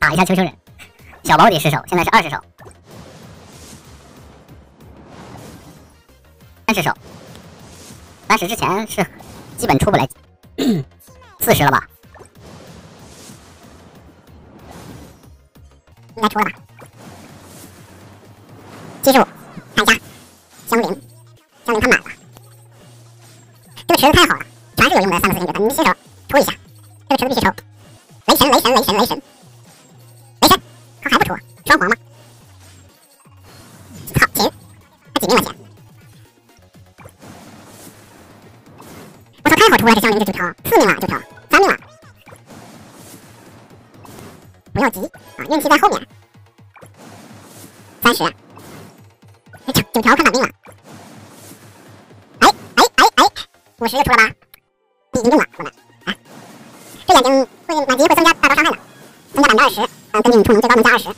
打一下求求人。小保底10手，现在是20手，30手。30之前是基本出不来40了吧？应该出了吧？75，看一下香菱它满了。这个池子太好了，全是有用的3个4星角，你新手出一下，这个池子必须抽。雷神，他还不出，双黄吗？操，秦，他几命了秦？我操，太好出了这香菱这9条，4命了9条，3命了。不要急啊，运气在后面。30，这9条快满命了。50就出了吧？你已经中了，我们啊，这眼睛会满级会增加大招伤害的，增加20%，根据你充能最高能加20。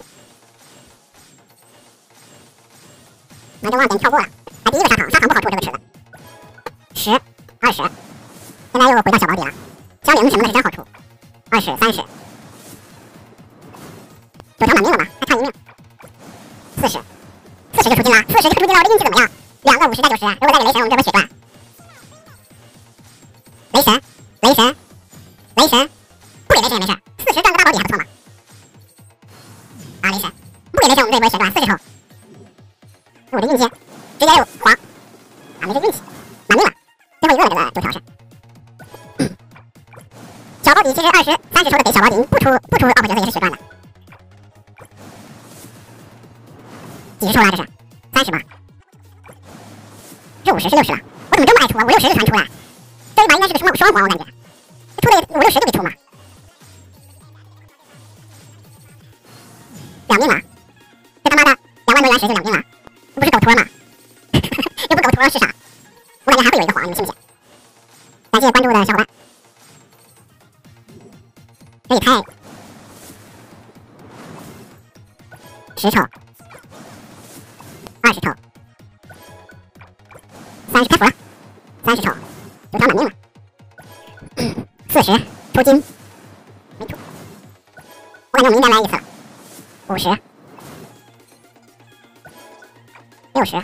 那就忘点跳过了。第一个砂糖不好出这个池子。10、20，现在又回到小保底了。香菱什么的是真好出。20、30，9条满命了吧？还差1命。40就出金了，40就出金了，我这运气怎么样？2个50加90，如果再给雷神，我们这波血赚。雷神，不给雷神也没事，40赚个大保底还不错嘛。啊，雷神，不给雷神我们这一波血赚40抽。我这运气直接有黄，啊，没这运气，满命了，最后一个了这个9条是。小保底其实20、30抽的给小保底，不出 OP 角色也是血赚的。几十抽了这是？30吗？是50是60了，我怎么这么爱出啊？5、60就全出了。这一把应该是个双黄，我感觉，出了5、60就得出嘛。2命了，这他妈的2万多原石就2命了，这不是狗托吗？又不狗托是啥？我感觉还会有一个黄，你们信不信？感谢关注的小伙伴，这也太10抽、20抽、30开服了，30抽。9条满命了，40出金没出，我感觉我们应该来一次了。50、60，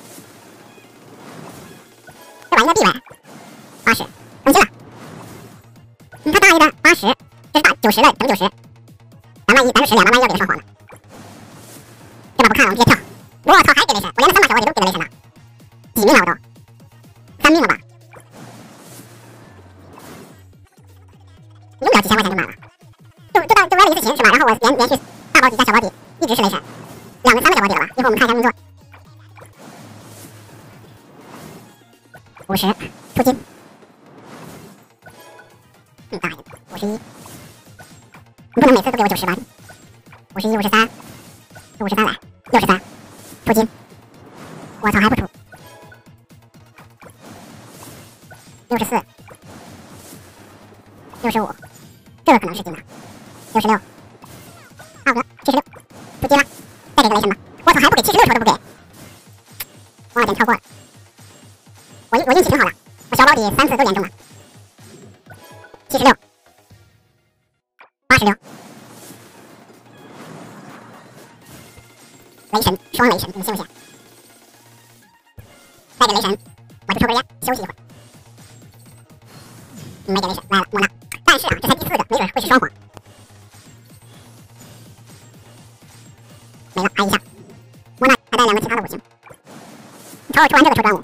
这把应该必来。80，更新了。他大一的80，这是打90了，等90。2万1，咱是10，2万1要给他双黄的。这把不看了，我们直接跳。我操，还给雷神！我连那3把小保底都给了雷神了，几命了我都？3命了吧？用不了几千块钱就满了，就来了一次秦是吧？然后我连续大保底加小保底，一直是雷神，2个3个小保底了吧？一会儿我们看一下运作。50出金，大一点，51，你不能每次都给我90吧？51、53，这53来，63出金，我操还不出，64、65。这个可能是金的，66，差不多76，出金了，再给个雷神吧。我操，还不给76抽都不给，我有点跳过了。我运气挺好的，我小保底3次都连中了。76、86，雷神双雷神，你们信不信？再给雷神，我就抽根烟休息一会儿。没给雷神，来了，莫纳。但是啊，这才第4个，没准会是双黄。没了，挨一下。莫纳还带2个其他的5星。抽完这个抽专武。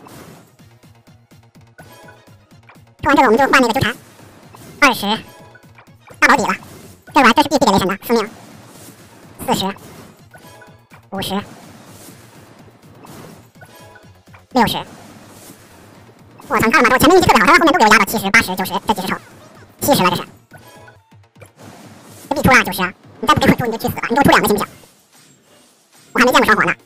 抽完这个我们就换那个纠缠。20，大保底了。这玩意儿这是必给雷神的，4命。40、50、60。我操，你看了吗？我前面运气特别好，他后面都给我压到70、80、90，这几十抽。70了这是，这必出啊90啊！你再不给我出你就去死吧！你给我出2个行不行？我还没见过双黄呢。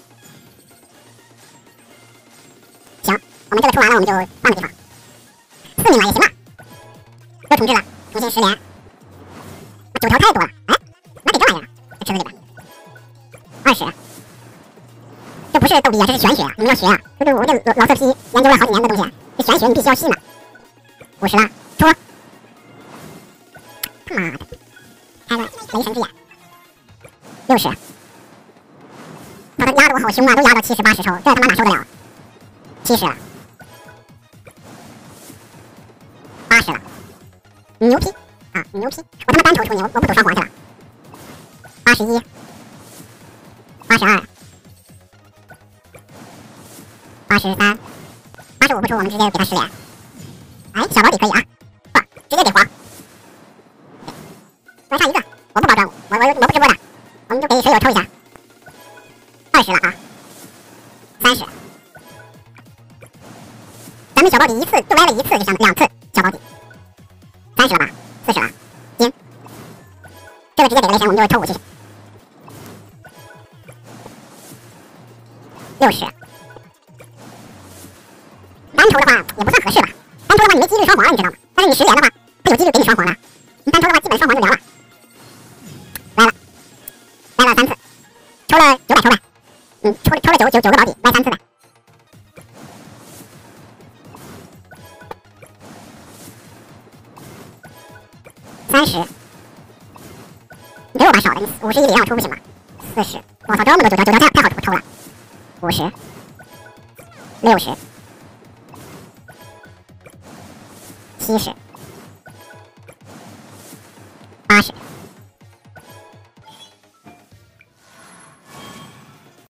行，我们这个出完了，我们就换个地方。4命了也行吧？又重置了，重新10连。9条太多了，哎，哪给这玩意儿？这池子里边20，这不是逗逼啊，这是玄学啊！你们要学啊！这我这老色批研究了好几年的东西，这玄学你必须要信嘛。50了，出！他妈的，开了。 雷神之眼，60。他压得我好凶啊，都压到70、80抽，这他妈哪受得了？70了，80了，牛批啊，牛批！我他妈单头出牛，我不赌双黄去了。81、82、83、85不出，我们直接给他10连。哎，小保底可以啊，不，直接给黄。还差一个，我不包专武，我不直播的，我们就给水友抽一下。20了啊，30。咱们小保底一次就来了一次，就像2次小保底。30了吧，40了，行。这个直接给雷神，我们就抽5去。60。单抽的话也不算合适吧，单抽的话你没几率双黄了，你知道吗？但是你10连的话，它有几率给你双黄的。你单抽的话，基本双黄就凉了。来了3次，抽了900抽呗。抽了9个保底，来3次呗。30，你给我把少的，你51里让我出不行吗？40，我操，这么多9条太好抽了。50、60、70、80。